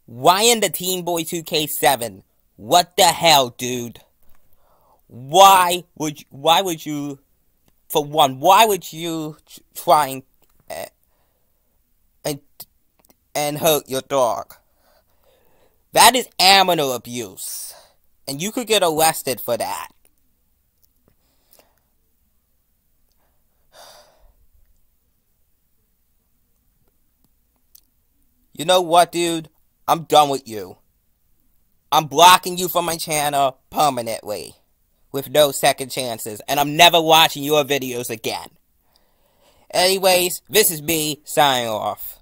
RyanTheTeenBoy2k7. What the hell, dude? Why would you, for one, why would you try and hurt your dog? That is animal abuse, and you could get arrested for that. You know what, dude? I'm done with you. I'm blocking you from my channel permanently, with no second chances, and I'm never watching your videos again. Anyways, this is me signing off.